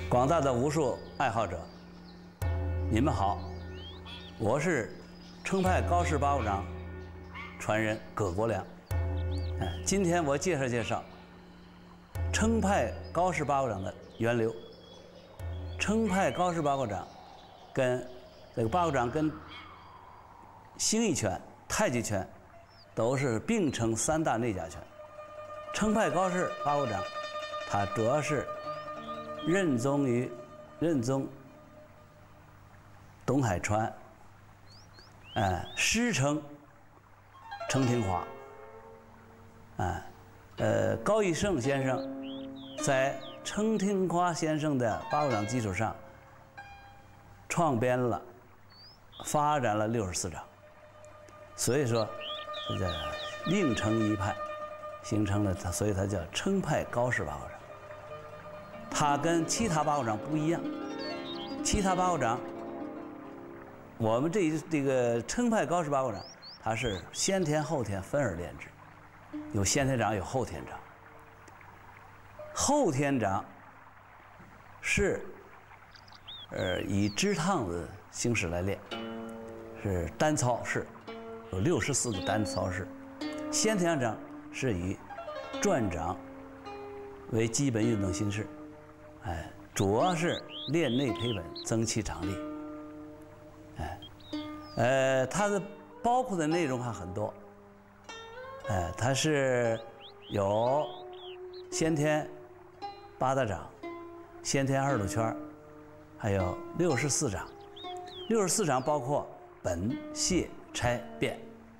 广大的武术爱好者，你们好，我是程派高氏八卦掌传人葛国良。今天我介绍程派高氏八卦掌的源流。程派高氏八卦掌跟这个八卦掌跟形意拳、太极拳都是并称三大内家拳。程派高氏八卦掌，它主要是任宗董海川，师承程廷华，高一胜先生在程廷华先生的八卦掌基础上创编了、发展了64掌，所以说这叫另成一派，形成了它，所以它叫程派高氏八卦掌。它跟其他八卦掌不一样，其他八卦掌，我们这个程派高氏八卦掌，它是先天后天分而练之，有先天掌，有后天掌。后天掌是以支趟的形式来练，是单操式，有64个单操式。先天掌是以转掌为基本运动形式，主要是练内培本，增气长力。它的包括的内容还很多，它是有先天八大掌、先天二路圈，还有64掌。64掌包括本、谢、拆、变，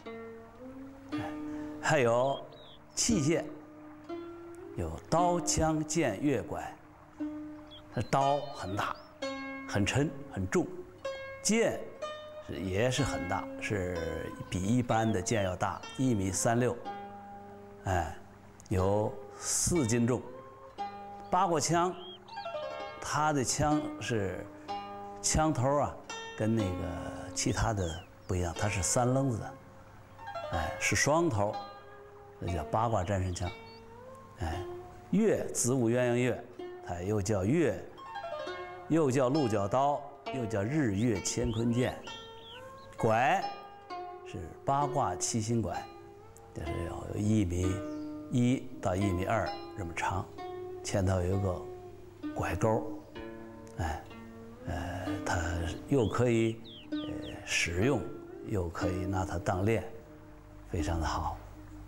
还有器械，有刀、枪、剑、钺、拐。它刀很大、很沉、很重，剑也是很大，是比一般的剑要大，1.36米，有4斤重。八卦枪，它的枪是枪头啊，跟那个其他的不一样，它是3棱子的，是双头，这叫八卦战神枪。钺，子午鸳鸯钺，它又叫钺，又叫鹿角刀，又叫日月乾坤剑。拐是八卦七星拐，就是有1.1到1.2米这么长，前头有一个拐钩，它又可以使用，又可以拿它当练，非常的好。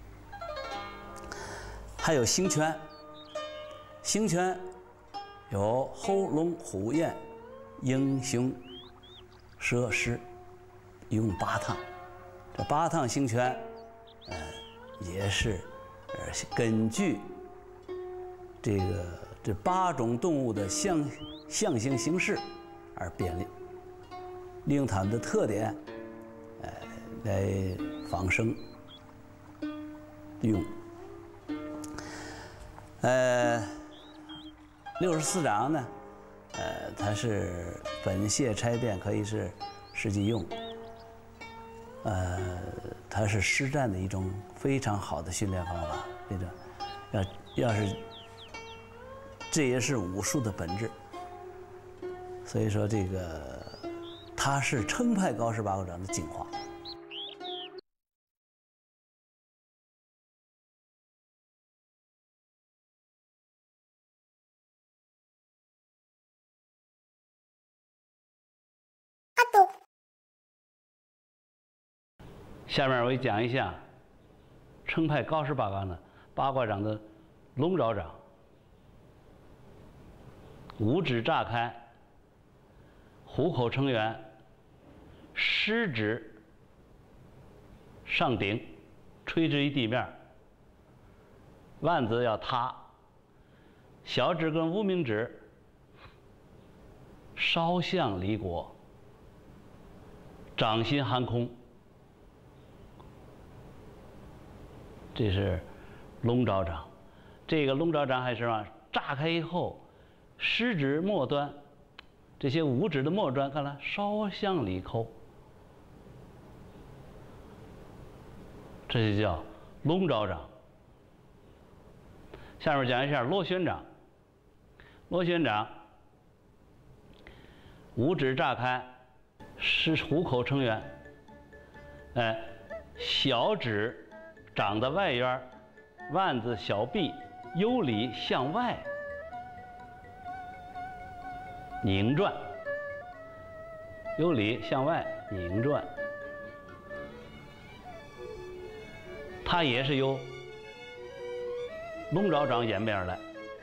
还有形拳，形拳有猴、龙、虎、燕、鹰、熊、蛇、狮，一共8趟。这8趟形拳，也是根据这8种动物的象形形式而编列，利用它们的特点，来仿生用。64掌呢，它是本、谢、拆、变，可以是实际用。它是实战的一种非常好的训练方法。这种要是，这也是武术的本质。所以说，它是程派高氏八卦掌的精华。下面我讲一下程派高氏八卦掌的龙爪掌。五指炸开，虎口成圆，食指上顶，垂直于地面，腕子要塌，小指跟无名指稍向离国，掌心含空。这是龙爪掌。这个龙爪掌还是什么？炸开以后，食指末端，这些五指的末端，看来稍向里抠，这就叫龙爪掌。下面讲一下螺旋掌。螺旋掌五指乍开，是虎口成圆。哎，小指长在外缘，腕子小臂由里向外拧转，由里向外拧转。它也是由龙爪掌演变而来。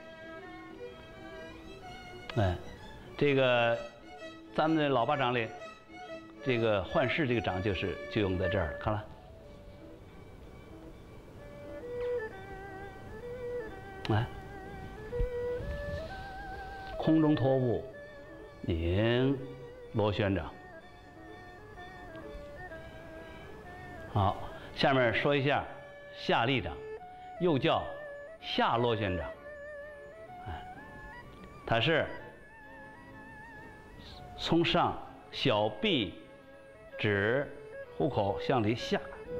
哎，这个咱们的老八掌里，这个幻视这个掌就用在这儿了，看了。哎，空中托步，拧螺旋掌。好，下面说一下下立掌，又叫下螺旋掌。哎，它是从上小臂指虎口向里下，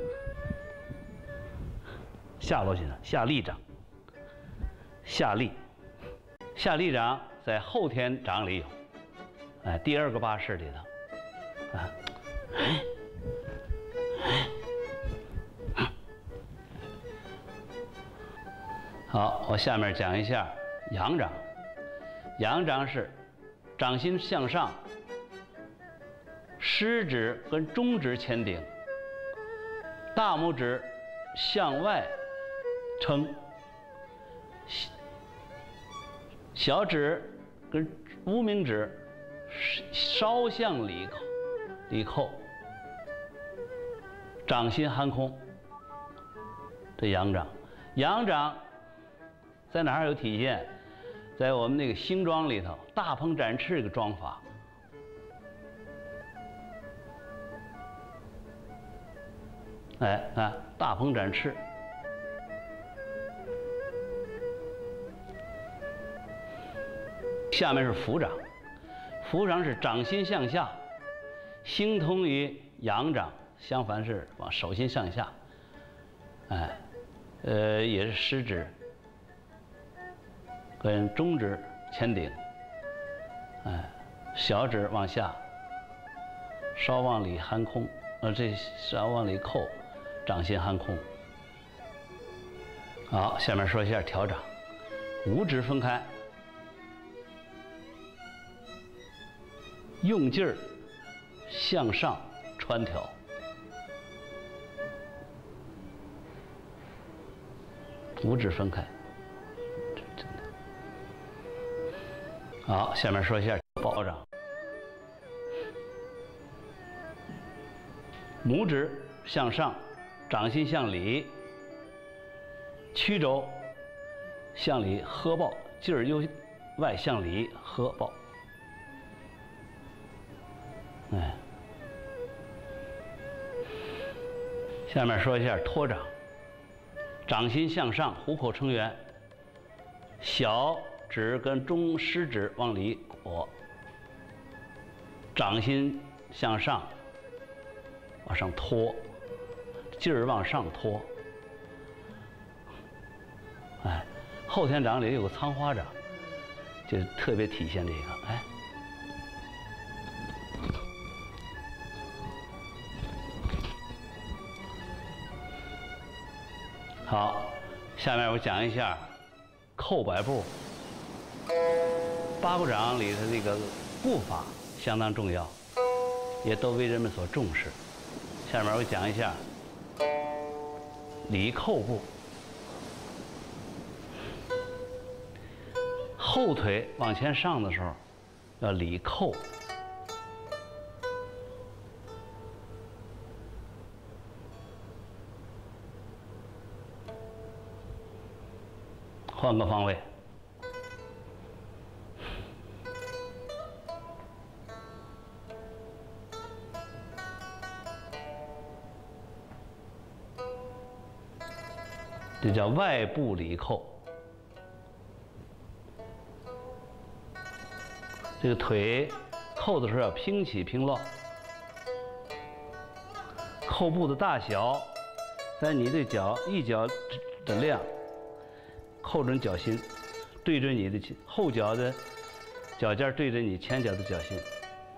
下螺旋掌，下立掌，下立。下立掌在后天掌里有，哎，第二个八式里头，啊，好，我下面讲一下阳掌。阳掌是掌心向上，食指跟中指前顶，大拇指向外撑，小指跟无名指稍向里扣，掌心含空。这阳掌，阳掌在哪儿有体现？在我们那个星桩里头，大鹏展翅这个桩法。哎，看大鹏展翅。下面是伏掌，伏掌是掌心向下，形同于阳掌，相反是往手心向下。哎，也是食指跟中指前顶，哎，小指往下，稍往里含空，这稍往里扣，掌心含空。好，下面说一下调掌，五指分开，用劲儿向上穿挑，五指分开。好，下面说一下抱掌。拇指向上，掌心向里，曲肘向里合抱，劲儿由外向里合抱。哎，下面说一下托掌。掌心向上，虎口成圆，小指跟中食指往里裹，掌心向上，往上托，劲儿往上托。哎，后天掌里有个仓花掌，就特别体现这个。哎，好，下面我讲一下扣摆步。八股掌里的这个步法相当重要，也都为人们所重视。下面我讲一下里扣步。后腿往前上的时候要里扣，换个方位。这叫外部里扣。这个腿扣的时候要平起平落，扣步的大小在你的脚一脚的量，扣准脚心，对准你的后脚的脚尖对准你前脚的脚心。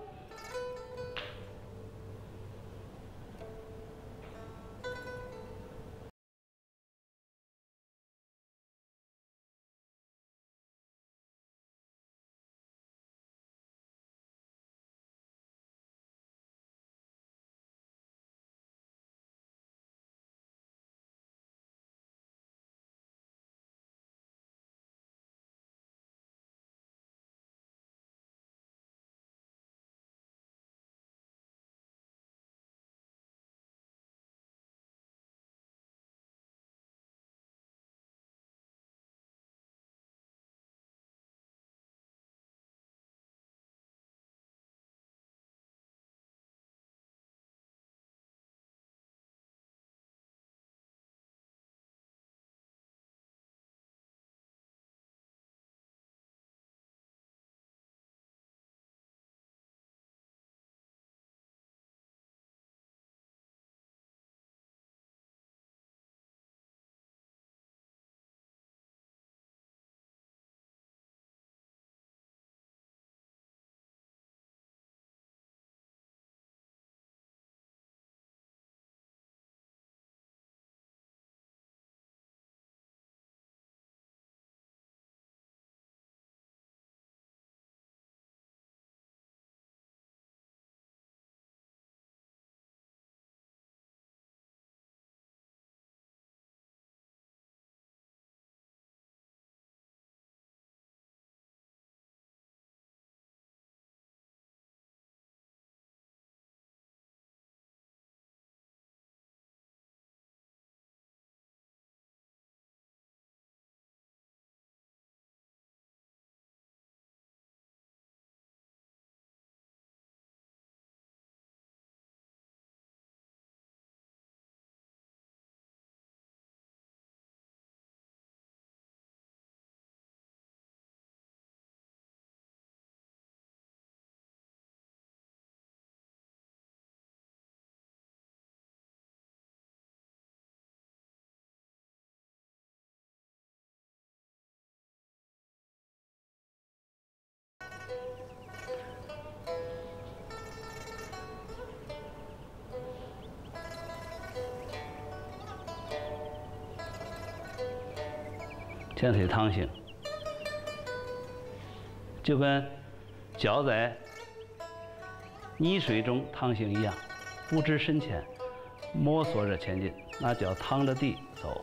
前腿趟行，就跟脚在泥水中趟行一样，不知深浅，摸索着前进，拿脚趟着地走。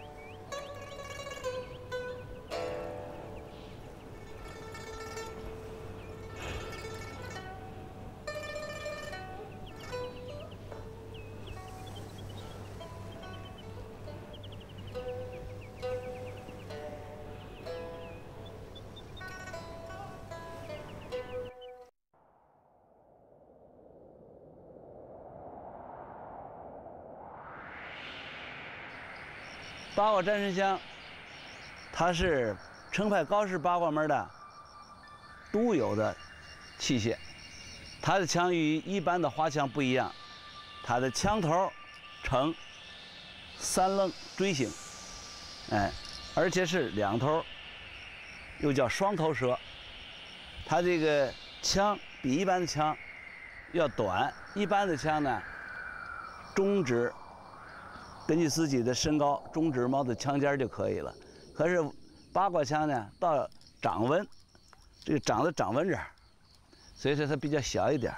八卦战神枪，它是程派高氏八卦门的独有的器械。它的枪与一般的花枪不一样，它的枪头呈三棱锥形，而且是两头，又叫双头蛇。它这个枪比一般的枪要短，一般的枪呢，中指。根据自己的身高，中指摸到枪尖就可以了。可是八卦枪呢，到掌纹，这个掌的掌纹这儿，所以说它比较小一点。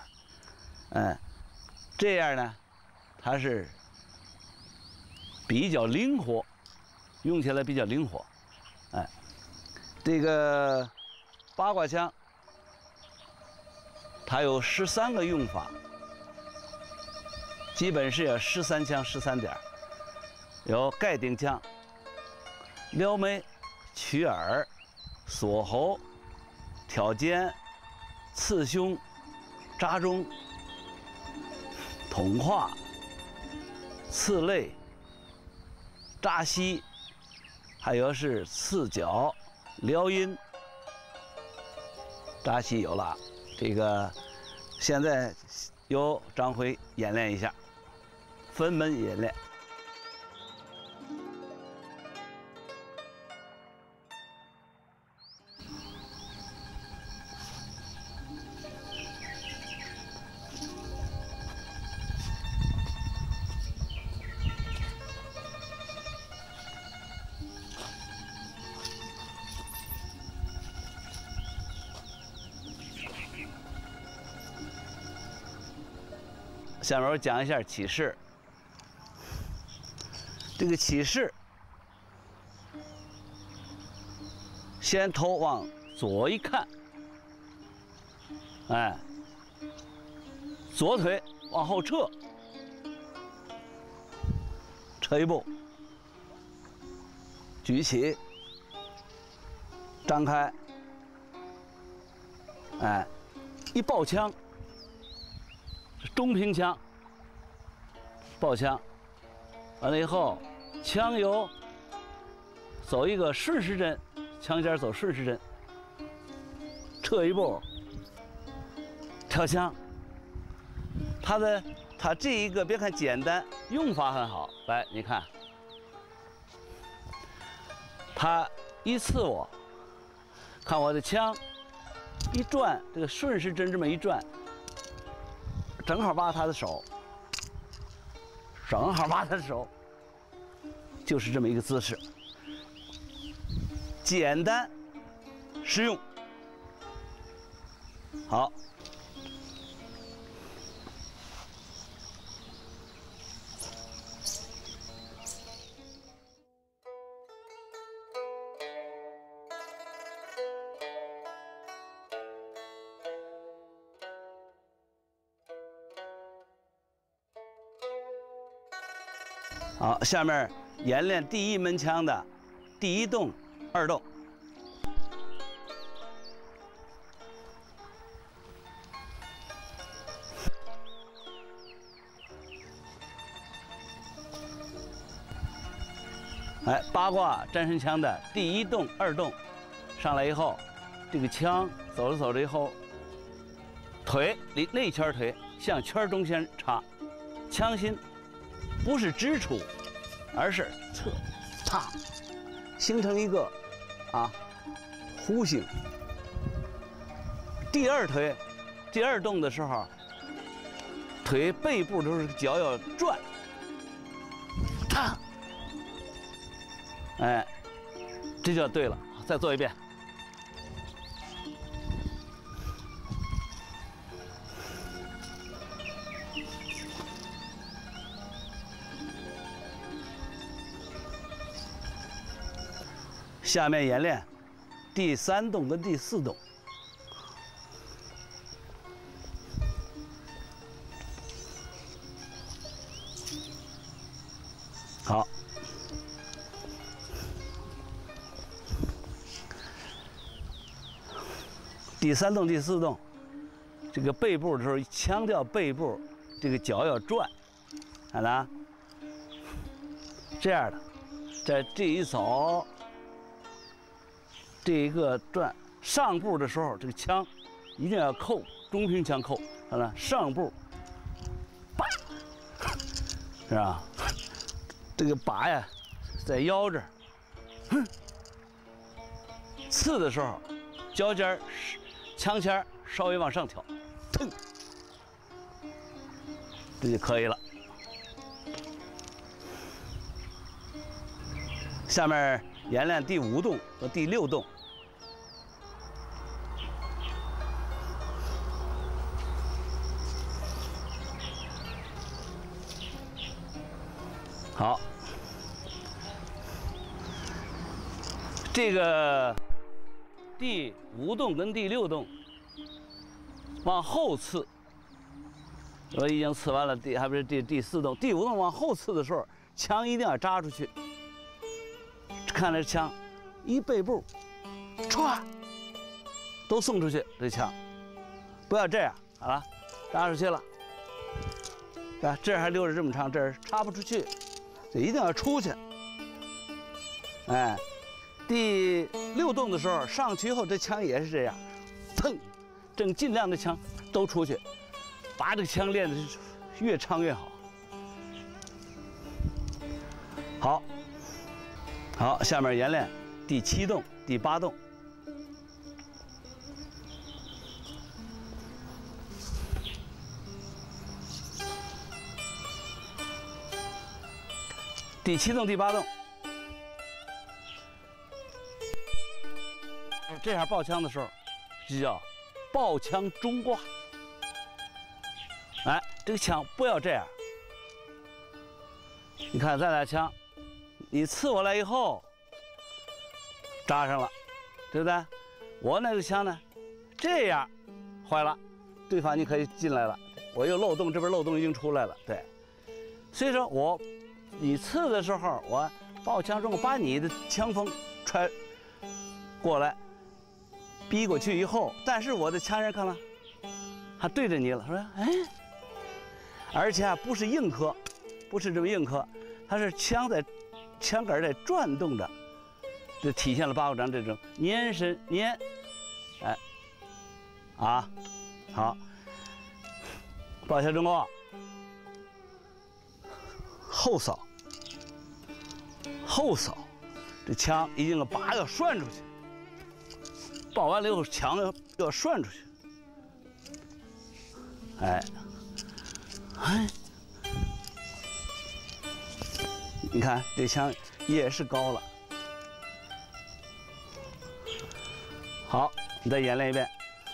这样呢，它是比较灵活，用起来比较灵活。这个八卦枪，它有13个用法，基本是有13枪13点。有盖顶枪、撩眉、取耳、锁喉、挑肩、刺胸、扎中、捅胯、刺肋、扎膝，还有是刺脚、撩阴。扎膝有了，这个现在由张辉演练一下，分门演练。下面我讲一下起势。这个起势，先头往左一看，左腿往后撤，撤一步，举起，张开，一抱枪。中平枪，抱枪，完了以后，枪由走一个顺时针，枪尖走顺时针，撤一步，跳枪。它这一个别看简单，用法很好。来，你看，它一刺我，看我的枪一转，这个顺时针这么一转。正好挖他的手，正好挖他的手，就是这么一个姿势，简单实用。好，好，下面演练第一门枪的第一动、二动。八卦战神枪的第一动、二动，上来以后，这个枪走着走着以后，腿离内圈腿向圈中间插，枪心不是直出，而是侧踏，形成一个弧形。第二腿，第二动的时候，腿背部都是脚要转，踏， 这就对了，再做一遍。下面演练第3动跟第4动。好，第3动、第4动，这个背部的时候强调背部，这个脚要转，看到？这样的，这一走，这一个转上步的时候，这个枪一定要扣，中平枪扣，看到？上步，拔，是吧？这个拔呀，在腰这儿，刺的时候，脚尖儿、枪尖儿稍微往上挑，腾，这就可以了。下面演练第5动和第6动。好。这个第5动跟第6动往后刺，我已经刺完了，还不是第4动，第5动往后刺的时候，枪一定要扎出去。看这枪，一背部，歘，都送出去，这枪，不要这样，好了，扎出去了，啊，这儿还留着这么长，这儿插不出去，这一定要出去，哎。第6动的时候，上去以后，这枪也是这样，腾，正尽量的枪都出去，把这个枪练的越长越好。好，好，下面演练第7动、第8动。第7动、第8动。这样抱枪的时候，就叫抱枪中挂。哎，这个枪不要这样。你看咱俩枪，你刺过来以后扎上了，对不对？我那个枪呢，这样坏了，对方你可以进来了。我又漏洞，这边漏洞已经出来了，对。所以说你刺的时候，我抱枪中把你的枪锋揣过来。逼过去以后，但是我的枪刃看了，还对着你了，说哎，而且不是硬磕，不是这么硬磕，它是枪杆在转动着，这体现了八卦掌这种粘身粘，哎，啊，好，抱枪中挂，后扫，这枪一定要拔要涮出去。抱完了以后，枪要涮出去，哎，你看这枪也是高了。好，你再演练一遍。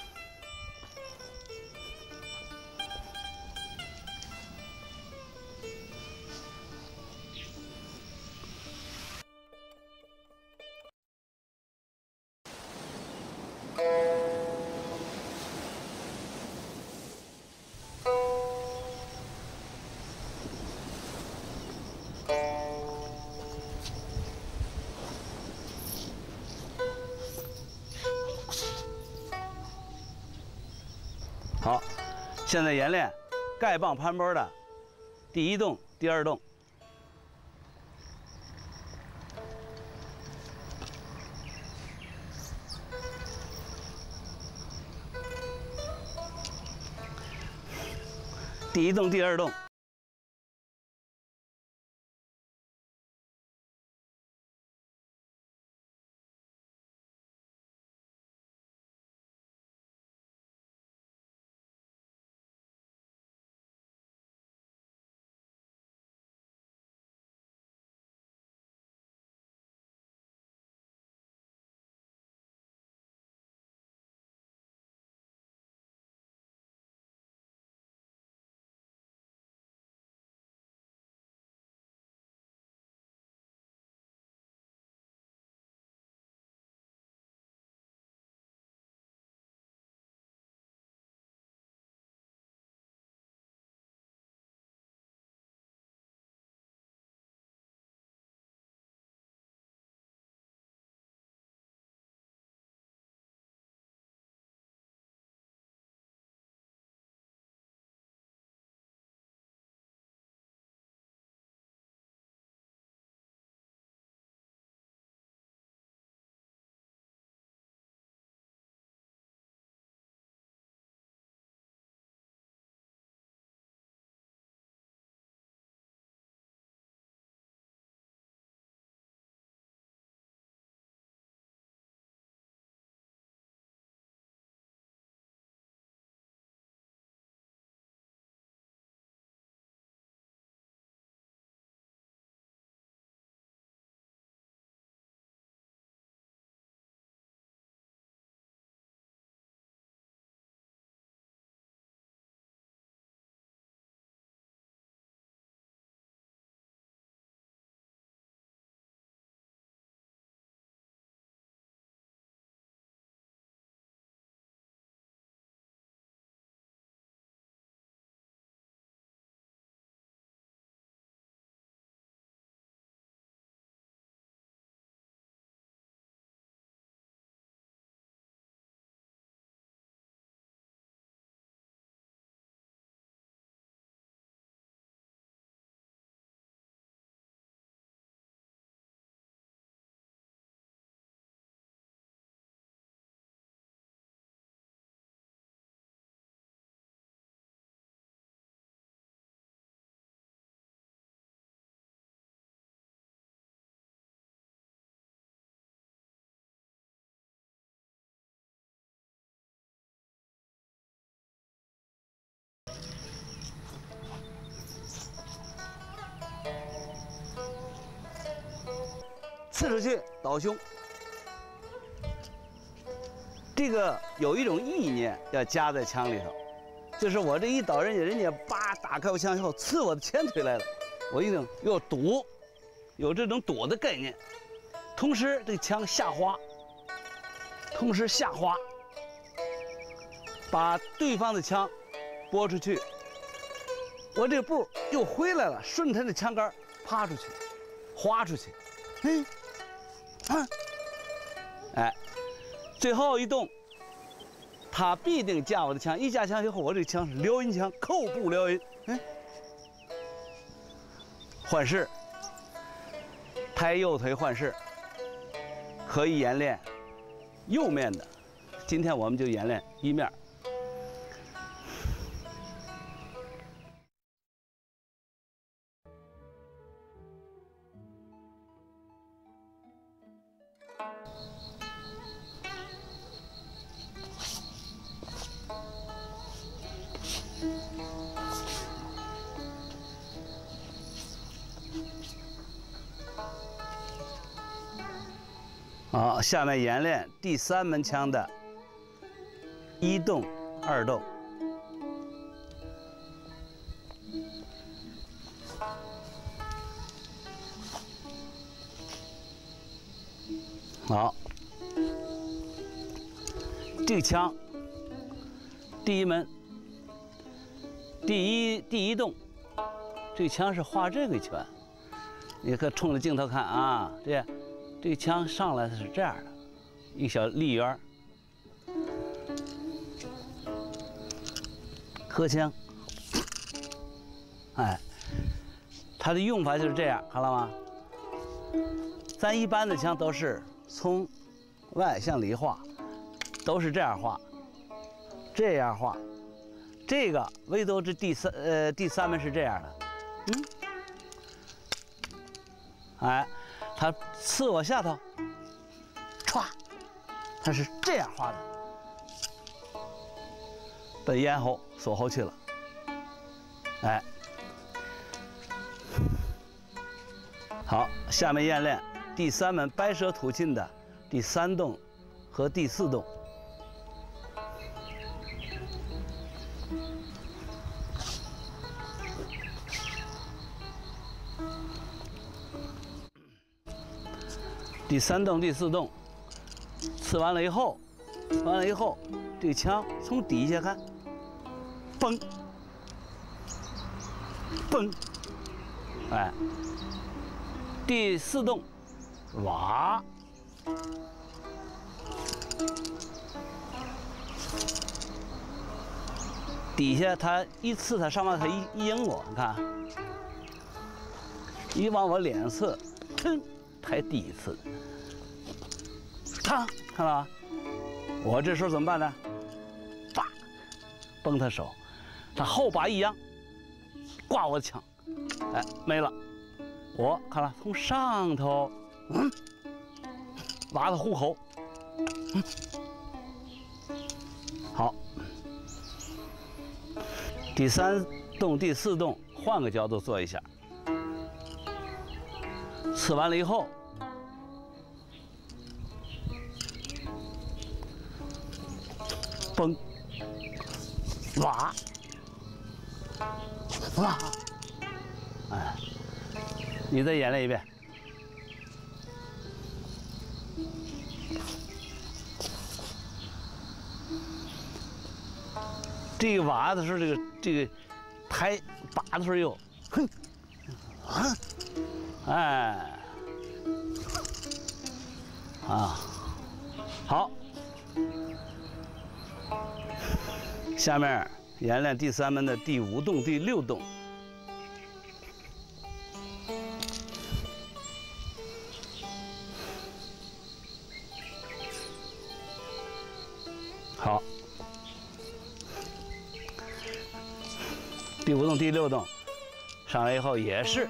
好，现在演练丐帮盘波的第1动、第2动。第1动、第2动。 刺出去倒胸。这个有一种意念要加在枪里头，就是我这一倒人家，人家叭打开我枪以后刺我的前腿来了，我一定要躲，有这种躲的概念。同时这个枪下滑，同时下滑，把对方的枪拨出去，我这步又回来了，顺他的枪杆趴出去，滑出去，哎，最后一动，他必定架我的枪，一架枪以后，我这枪是撩阴枪，扣步撩阴，换式，抬右腿换式，可以演练右面的，今天我们就演练一面。好，下面演练第3门枪的1动、2动。好，这个枪第1门，第一动，这个枪是画这个拳，你可冲着镜头看啊，这个枪上来的是这样的，一个小立圆，合枪，哎，它的用法就是这样，看了吗？咱一般的枪都是从外向里画，都是这样画，这样画。这个唯独这第三门是这样的，哎，他刺我下头，歘，他是这样画的，奔咽喉锁喉去了，哎，好，下面演练第3门白蛇吐信的第3动和第4动。第3动、第4动，刺完了以后，这个枪从底下看，嘣，嘣，哎，第4动，哇，底下他一刺，他上面他一迎我，你看，一往我脸上刺，噌。还第一次，他看到吗？我这时候怎么办呢？叭，崩他手，他后把一扬，挂我的枪，哎，没了。我看了，从上头，挖到虎口，好。第3动、第4动，换个角度做一下。刺完了以后，嘣，哇，哇，哎，你再演练一遍。这个挖的时候，这个抬拔的时候又，哼，啊。哎，啊，好，下面演练第3门的第5动、第6动。好，第5动、第6动上来以后也是。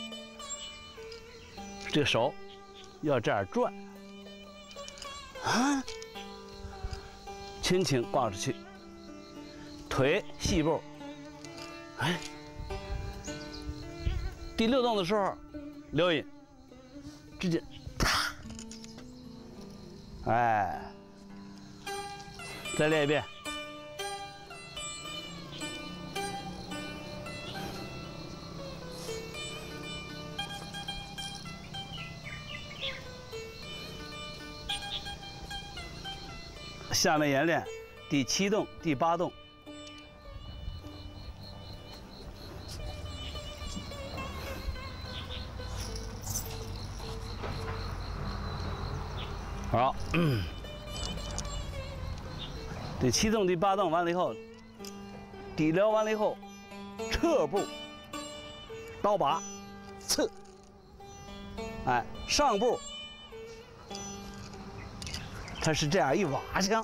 这个手要这样转，啊，轻轻挂出去，腿细步，哎，第6动的时候，撩阴，直接，啪， 哎，再练一遍。下面演练第7动、第8动。好，第7动、第8动完了以后，底撩完了以后，侧步、刀把、刺，哎，上步，它是这样一瓦枪，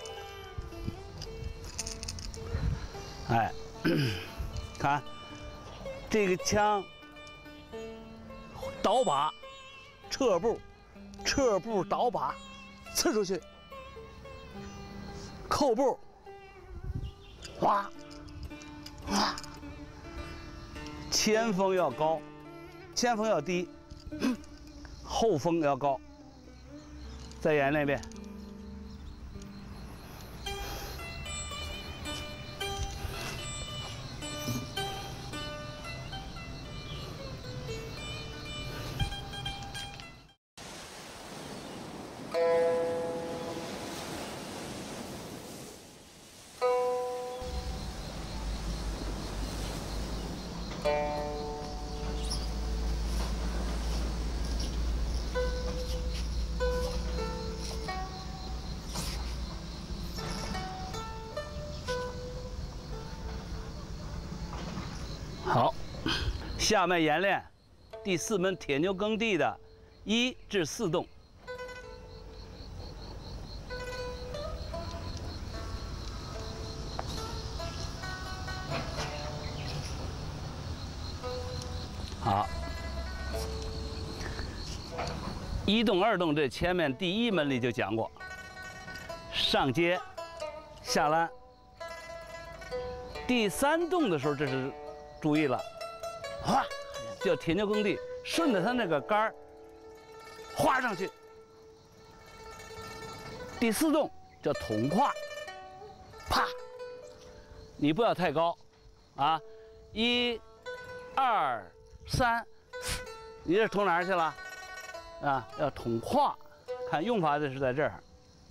哎，看这个枪，倒把，侧步。侧步倒把，刺出去，扣步，哗，哗，前锋要高，前锋要低，后锋要高。再演练一遍。好，下面演练第4门铁牛耕地的1至4动。好，1动、2动这前面第1门里就讲过，上接、下拦。第3动的时候，这是注意了，哗，叫铁牛耕地，顺着它那个杆儿划上去。第4动叫捅胯，啪，你不要太高，啊，1、2、3，你这捅哪儿去了？啊，要捅胯，看用法的是在这儿。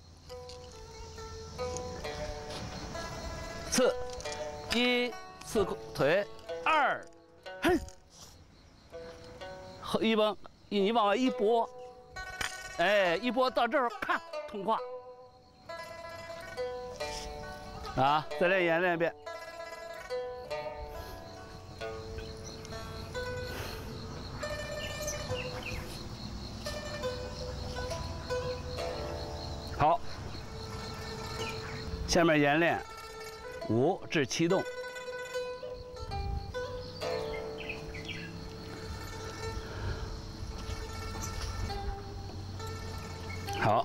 刺，1刺腿，2，嘿，你往外一拨，哎，一拨到这儿，咔，捅胯。啊，再来演练一遍。好，下面演练5至7动。好，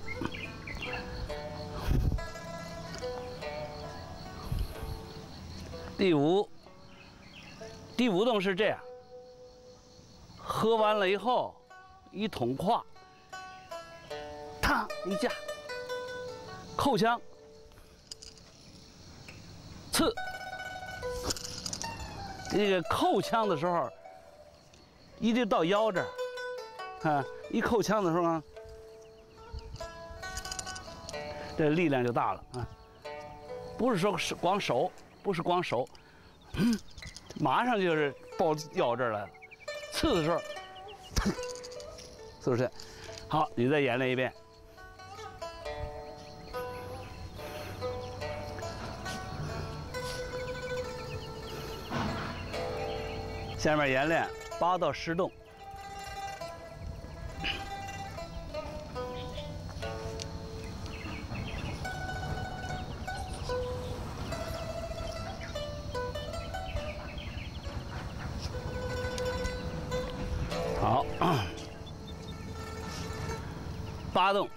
第5动是这样，喝完了以后，一捅胯，嘡一架，扣枪，刺。这个扣枪的时候，一直到腰这儿，啊，一扣枪的时候啊，这力量就大了啊！不是说光手，不是光手，马上就是抱腰这儿来了。刺的时候，是不是？好，你再演练一遍。下面演练8到10动。好，8动，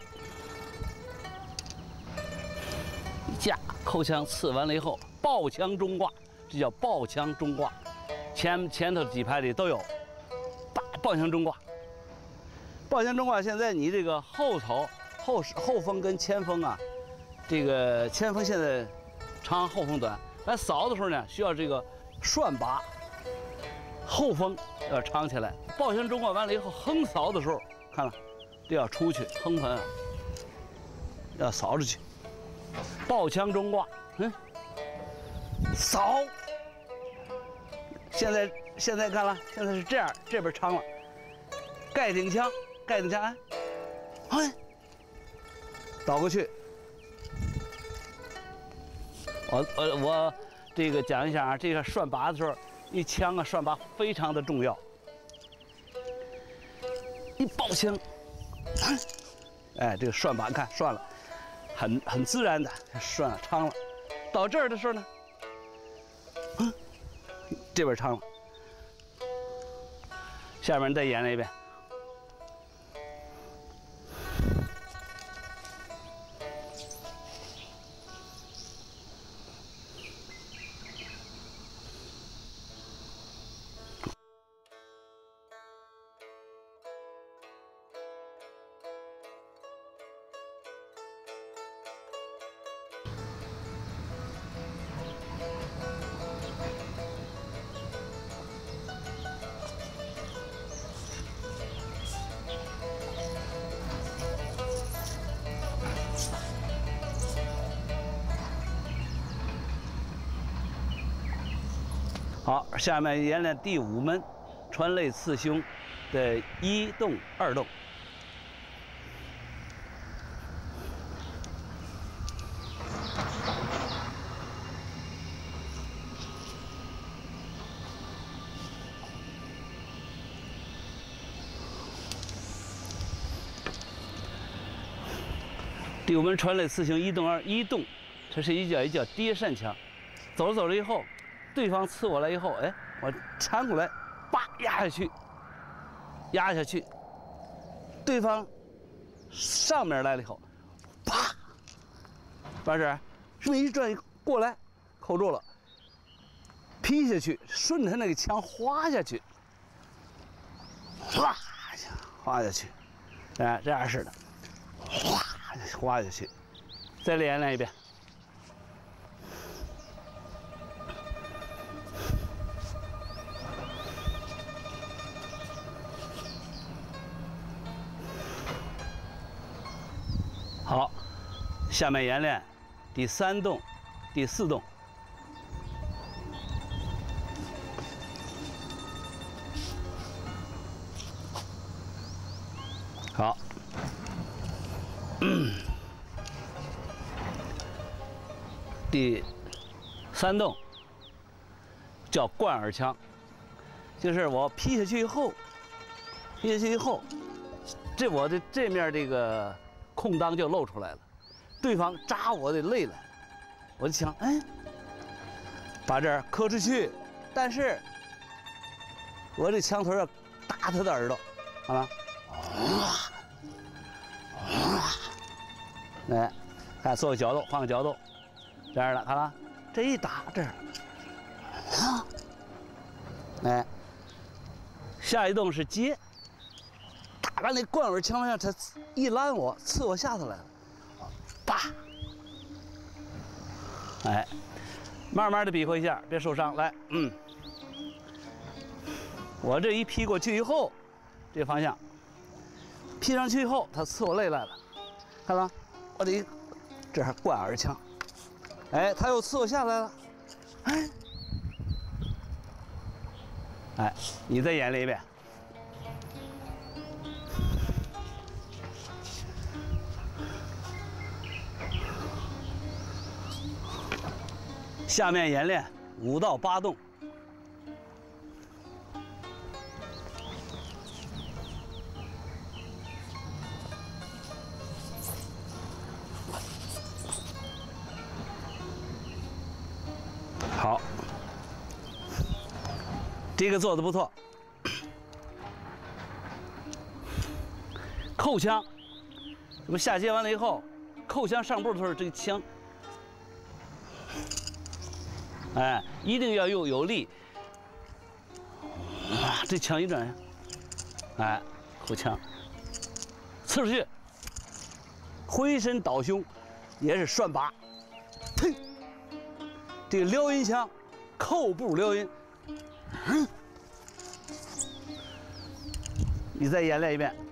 一架扣枪，刺完了以后，抱枪中挂，这叫抱枪中挂。前头几排里都有，抱枪中挂。抱枪中挂，现在你这个后后锋跟前锋啊，这个前锋现在长，后锋短。咱扫的时候呢，需要这个涮把，后锋要长起来。抱枪中挂完了以后，横扫的时候，看了，这要出去，横盆啊，要扫出去。抱枪中挂，扫。现在看了，现在是这样，这边长了。盖顶枪，哎，倒过去。我这个讲一下啊，这个涮把的时候，一枪啊涮把非常的重要。一抱枪，哎，这个涮把看涮了，很自然的涮了长了。到这儿的时候呢，这边长了。下面再演了一遍。好，下面演练第5门，穿肋刺胸的1动2动。第5门穿肋刺胸1动1动，这是一叫跌扇枪，走着走着以后。对方刺我来以后，哎，我缠过来，叭压下去，对方上面来了以后，啪，把这这么一转过来，扣住了，劈下去，顺着他那个枪划下去，划下去，哎，这样似的，划下去，再演练一遍。好，下面演练第3动、第4动。好，第3动叫贯耳枪，就是我劈下去以后，我的这面这个空当就露出来了，对方扎我的肋来，我就想，哎，把这儿磕出去，但是我这枪头要打他的耳朵，好了，哎，看做个角度，换个角度，这样的，看了，这一打这儿，哎，下一动是接。打完那贯耳枪上，他一拦我，刺我下头来了，叭！哎，慢慢的比划一下，别受伤。来，我这一劈过去以后，这个方向劈上去以后，他刺我肋来了，看到吗？我这这还贯耳枪，哎，他又刺我下来了，哎，你再演练一遍。下面演练5到8动。好，这个做的不错。扣枪，这不下接完了以后，扣枪上步的时候，这个枪。哎，一定要用有力。这枪一转呀，哎，扣枪，刺出去， 回身倒胸，也是涮把，腾。这个撩阴枪，扣步撩阴，你再演练一遍。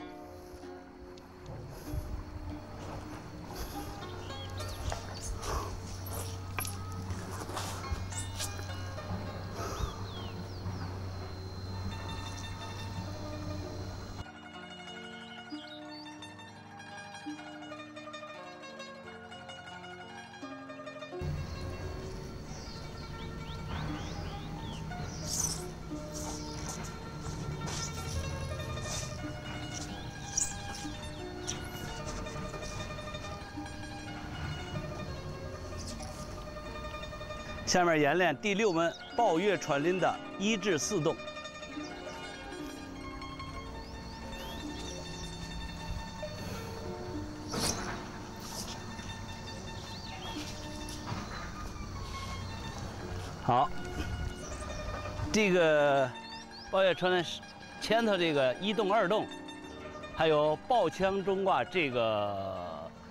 下面演练第6门抱月穿林的1至4动。好，这个抱月穿林前头这个1动2动，还有抱枪中挂这个。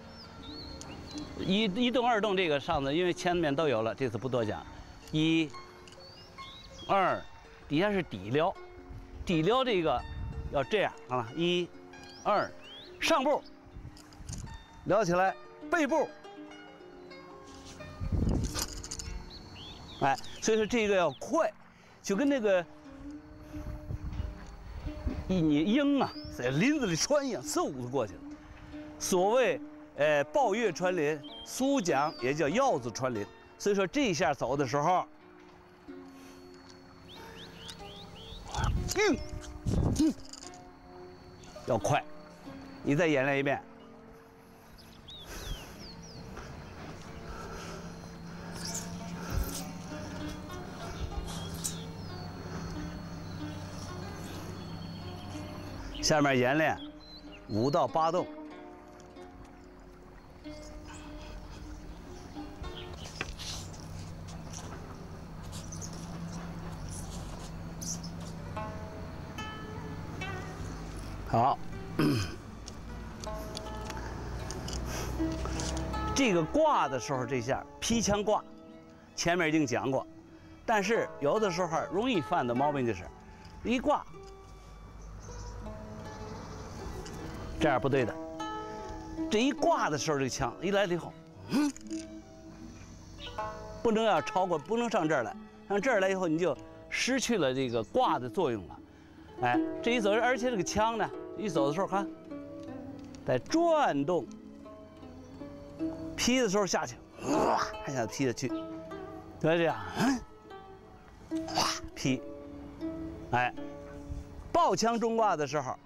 一动2动这个上次因为前面都有了，这次不多讲。1、2，底下是底撩，底撩这个要这样啊，1、2，上步撩起来，背部，哎，所以说这个要快，就跟那个你鹰啊在林子里穿一样，嗖就过去了。所谓抱月穿林，苏讲也叫鹞子穿林。所以说这一下走的时候，要快。你再演练一遍。下面演练5到8动。好，这个挂的时候，这下劈枪挂，前面已经讲过，但是有的时候容易犯的毛病就是，一挂，这样不对的。这一挂的时候，这个枪一来了以后，不能要超过，不能上这儿来，上这儿来以后你就失去了这个挂的作用了。哎，这一走，而且这个枪呢，一走的时候看，在转动，劈的时候下去，哇，还想劈着去，就这样，哗劈，哎，抱枪中挂的时候，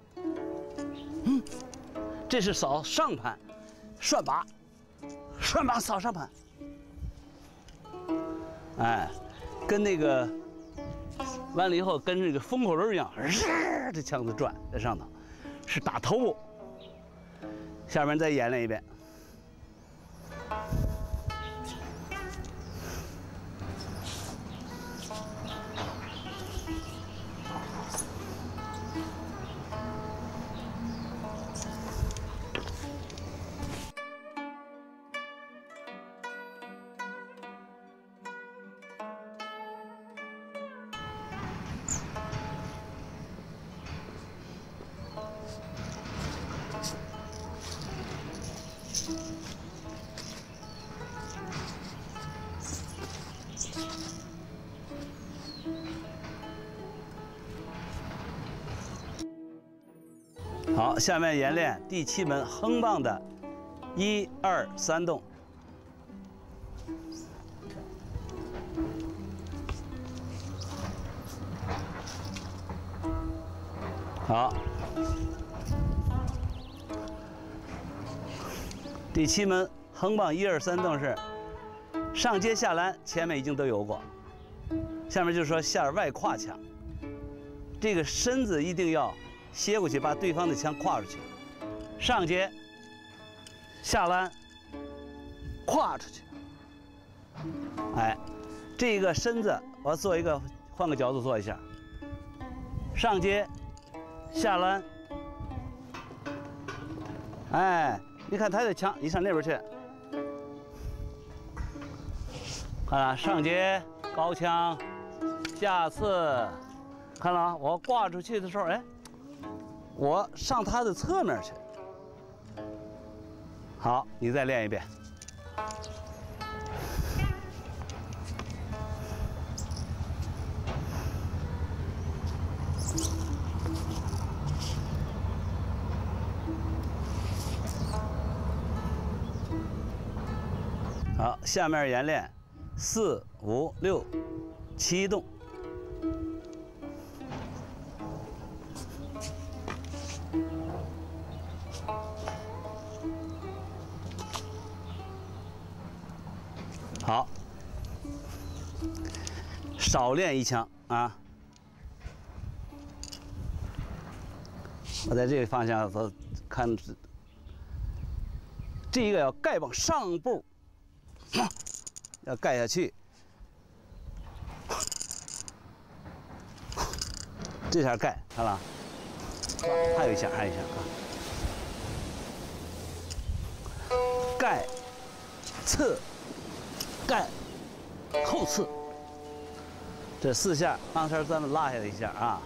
这是扫上盘，涮把，涮把扫上盘，哎，跟那个。完了以后，跟这个风火轮一样，这枪子转在上头，是打头部。下面再演练一遍。好，下面演练第7门横棒的1、2、3动。好，第7门横棒1、2、3动是上接下拦，前面已经都有过。下面就是说下外跨枪，这个身子一定要斜过去，把对方的枪跨出去，上接，下拦，跨出去。哎，这个身子我做一个，换个角度做一下，上接，下拦，哎， 你看他的枪，你上那边去。看了，上接高枪，下刺。看了啊，我挂出去的时候，哎，我上他的侧面去。好，你再练一遍。好，下面演练4、5、6、7动。好，少练一枪啊！我在这个方向走，看这个要盖往上步。要盖下去，这下盖，看了，还有一下，还有一下啊！盖，刺，盖，后刺，这4下，刚才咱们落下了一下啊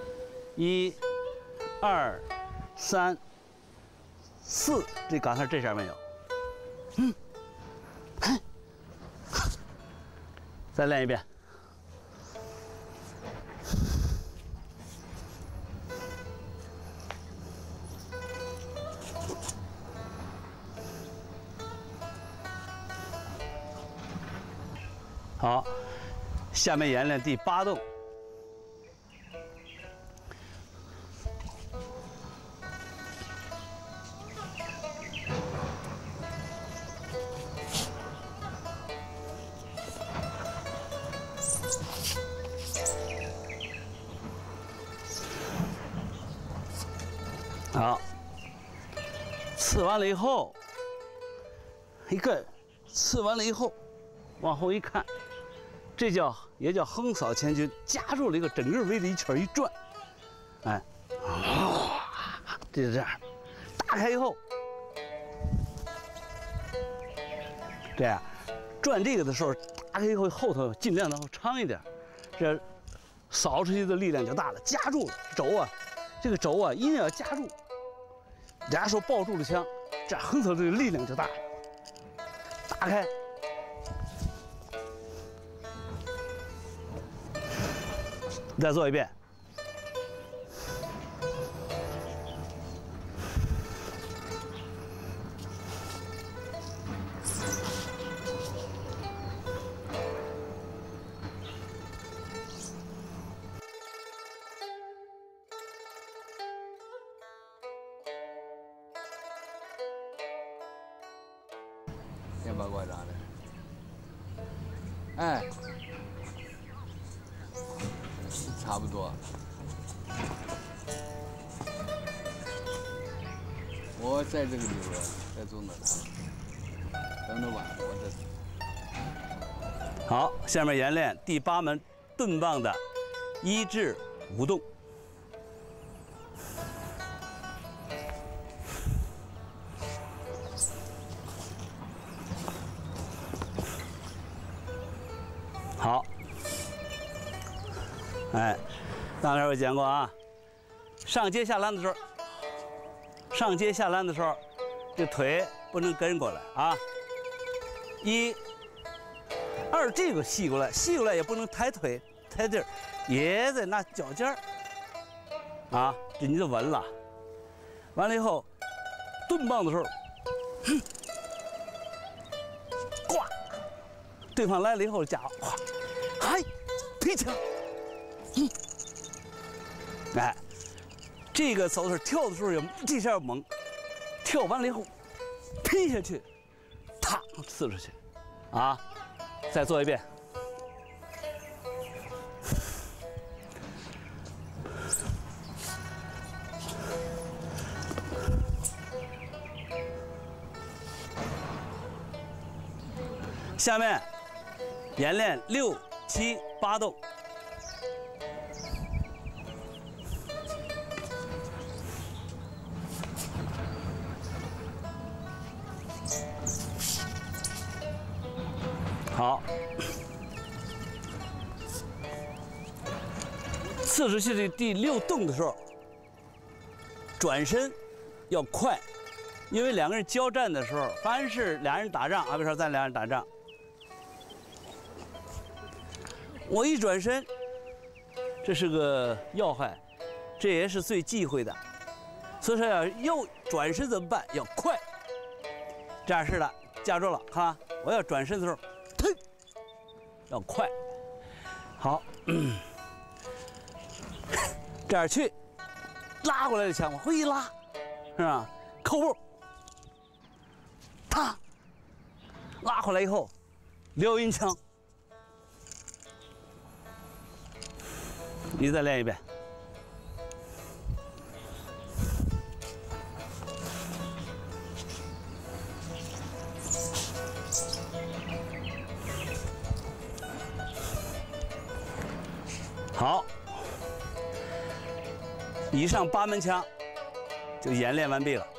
，1、2、3、4，这刚才这下没有，再练一遍。好，下面演练第8动。好，刺完了以后，一个刺完了以后，往后一看，这也叫横扫前军，夹住了一个整个围着一圈一转，哎，就是这样，打开以后，这样转这个的时候，打开以后后头尽量的长一点，这扫出去的力量就大了，夹住了轴啊，这个轴啊一定要夹住。俩手抱住了枪，这样横扫这个力量就大了。打开，再做一遍。 先把我拿来。哎，差不多。我在这个地方，在中的等着吧，我这。 好，下面演练第8门盾棒的1至5动。好，哎，刚才我讲过啊，上接下拦的时候，这腿不能跟过来啊。1、2，这个吸过来也不能抬腿，抬地儿也得拿脚尖儿啊，这你就稳了。完了以后，盾棒的时候，挂，对方来了以后家伙，嗨，推枪，哎，这个走的时候跳的时候这下要猛，跳完了以后，劈下去，啪刺出去，啊，再做一遍。下面演练6、7、8动。 好。刺出去的第6洞的时候，转身要快，因为两个人交战的时候，凡是俩人打仗，比如说咱俩人打仗，我一转身，这是个要害，这也是最忌讳的。所以说要转身怎么办？要快。这样式的，架住了哈，我要转身的时候，腾，要快。好。这样去，拉过来的枪，往后一拉，是吧？扣步，啪，拉回来以后，撩阴枪，你再练一遍。好。以上8门枪就演练完毕了。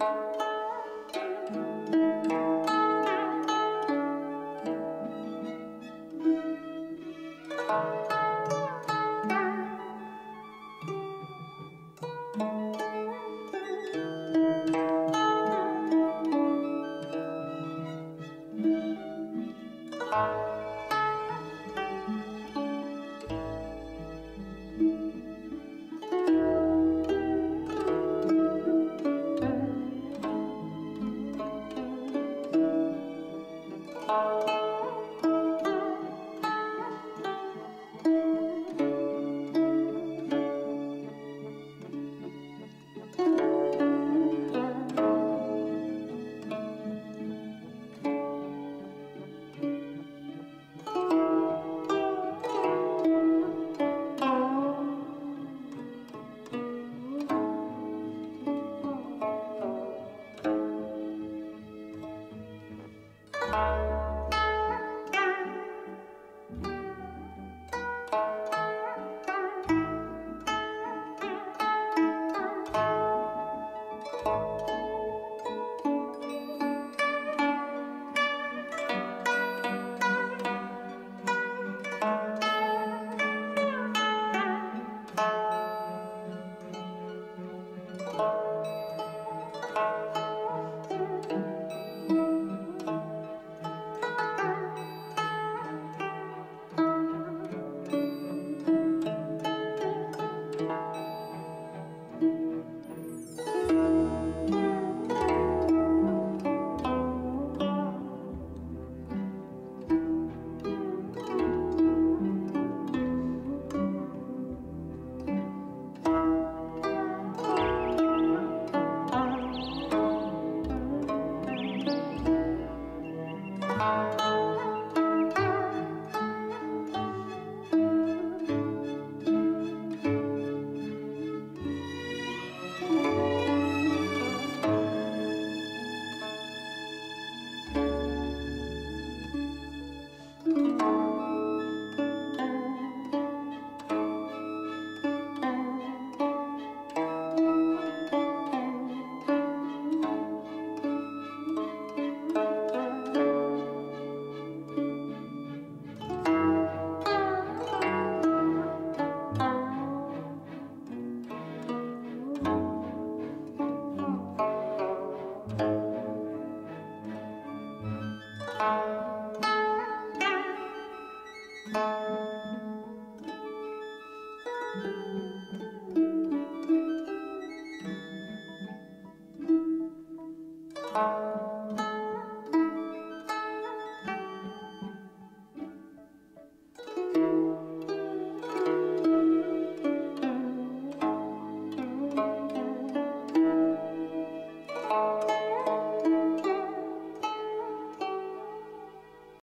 Thank you.